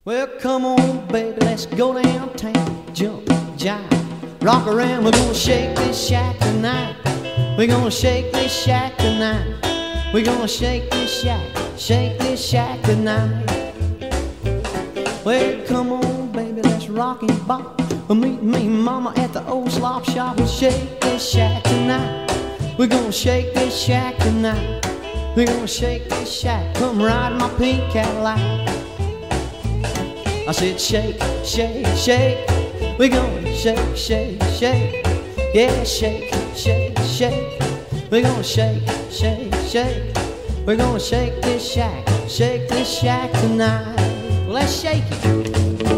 Well, come on, baby, let's go downtown. Jump, jive, rock around. We're gonna shake this shack tonight. We're gonna shake this shack tonight. We're gonna shake this shack tonight. Well, come on, baby, let's rock and bop. Meet me, mama, at the old slop shop. We'll shake this shack tonight. We're gonna shake this shack tonight. We're gonna shake this shack. Come ride my pink Cadillac. I said shake, shake, shake. We're gonna shake, shake, shake. Yeah, shake, shake, shake. We're gonna shake, shake, shake. We're gonna shake this shack tonight. Well, let's shake it.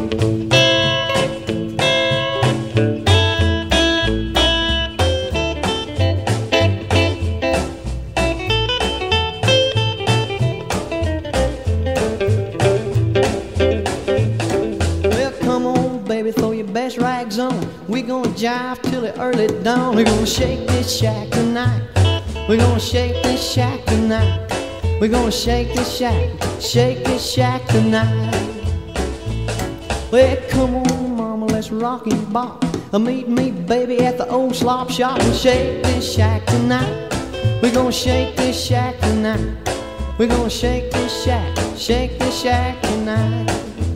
Baby, throw your best rags on. We're gonna jive till the early dawn. We're gonna shake this shack tonight. We're gonna shake this shack tonight. We're gonna shake this shack tonight. Well, come on, mama, let's rock and bop. Meet me, baby, at the old slop shop. We'll shake this shack tonight. We're gonna shake this shack tonight. We're gonna shake this shack tonight.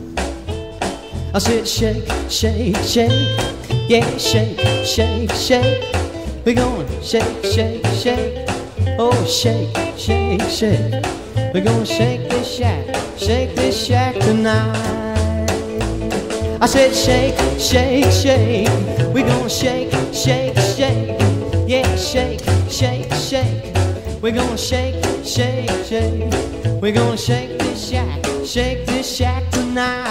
I said shake, shake, shake. Yeah, shake, shake, shake. We're gonna shake, shake, shake. Oh, shake, shake, shake. We're gonna shake this shack tonight. I said shake, shake, shake. We're gonna shake, shake, shake. Yeah, shake, shake, shake. We're gonna shake, shake, shake. We're gonna shake this shack tonight.